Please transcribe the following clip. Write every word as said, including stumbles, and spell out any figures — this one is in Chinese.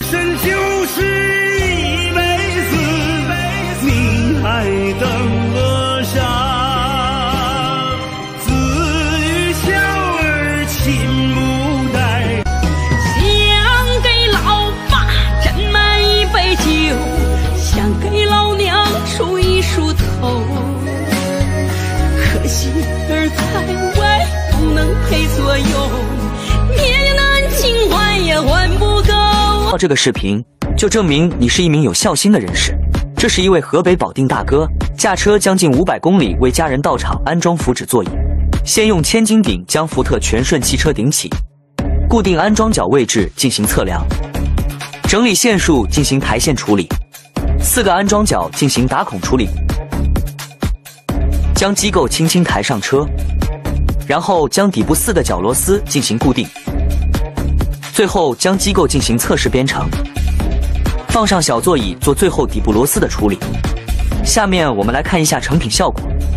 生就是一辈子，你还等我啥？子与孝儿亲不待。 想给老爸斟满一杯酒，想给老娘梳一梳头。可惜儿在外不能陪左右，面难情还也还不够。 到这个视频就证明你是一名有孝心的人士。这是一位河北保定大哥，驾车将近五百公里为家人到场安装福祉座椅。先用千斤顶将福特全顺汽车顶起，固定安装脚位置进行测量，整理线束进行排线处理，四个安装脚进行打孔处理，将机构轻轻抬上车，然后将底部四个角螺丝进行固定，最后将机构进行测试编程，放上小座椅做最后底部螺丝的处理。下面我们来看一下成品效果。